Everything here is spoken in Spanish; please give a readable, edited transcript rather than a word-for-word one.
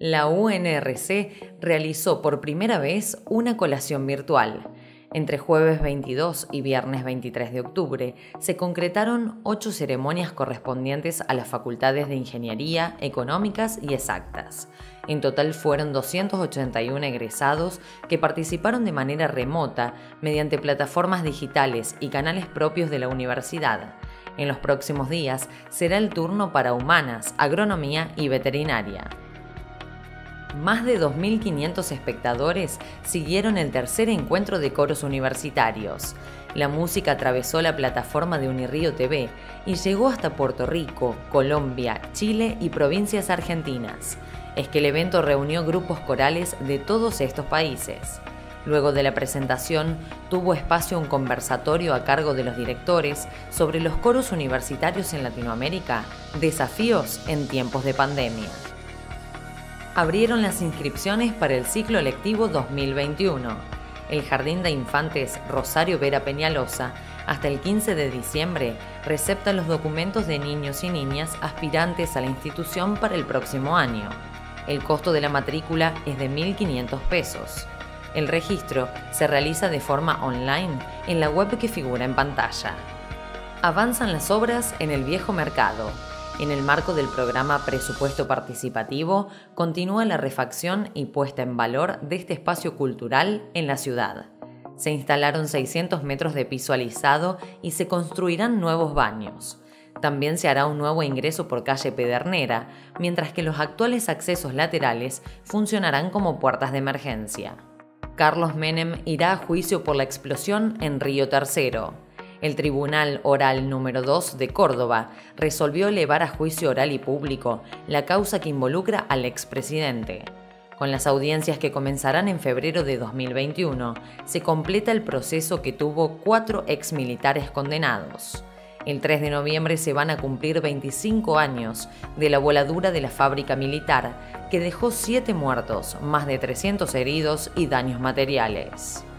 La UNRC realizó por primera vez una colación virtual. Entre jueves 22 y viernes 23 de octubre se concretaron 8 ceremonias correspondientes a las facultades de Ingeniería, Económicas y Exactas. En total fueron 281 egresados que participaron de manera remota mediante plataformas digitales y canales propios de la universidad. En los próximos días será el turno para Humanas, Agronomía y Veterinaria. Más de 2.500 espectadores siguieron el tercer encuentro de coros universitarios. La música atravesó la plataforma de Unirío TV y llegó hasta Puerto Rico, Colombia, Chile y provincias argentinas. Es que el evento reunió grupos corales de todos estos países. Luego de la presentación, tuvo espacio un conversatorio a cargo de los directores sobre los coros universitarios en Latinoamérica, desafíos en tiempos de pandemia. Abrieron las inscripciones para el ciclo lectivo 2021. El Jardín de Infantes Rosario Vera Peñalosa, hasta el 15 de diciembre, recepta los documentos de niños y niñas aspirantes a la institución para el próximo año. El costo de la matrícula es de 1.500 pesos. El registro se realiza de forma online en la web que figura en pantalla. Avanzan las obras en el Viejo Mercado. En el marco del programa Presupuesto Participativo, continúa la refacción y puesta en valor de este espacio cultural en la ciudad. Se instalaron 600 metros de piso alisado y se construirán nuevos baños. También se hará un nuevo ingreso por calle Pedernera, mientras que los actuales accesos laterales funcionarán como puertas de emergencia. Carlos Menem irá a juicio por la explosión en Río Tercero. El Tribunal Oral número 2 de Córdoba resolvió elevar a juicio oral y público la causa que involucra al expresidente. Con las audiencias que comenzarán en febrero de 2021, se completa el proceso que tuvo 4 exmilitares condenados. El 3 de noviembre se van a cumplir 25 años de la voladura de la fábrica militar, que dejó 7 muertos, más de 300 heridos y daños materiales.